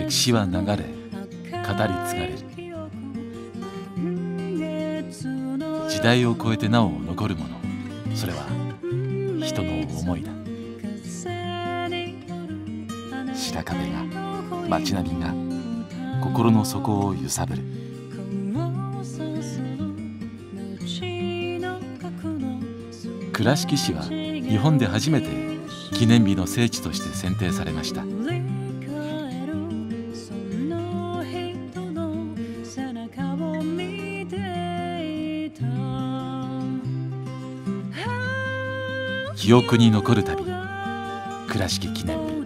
歴史は流れ、語り継がれる。時代を超えてなお残るもの、それは人の思いだ。白壁が、街並みが心の底を揺さぶる。倉敷市は日本で初めて記念日の聖地として選定されました。記憶に残る旅、倉敷記念日。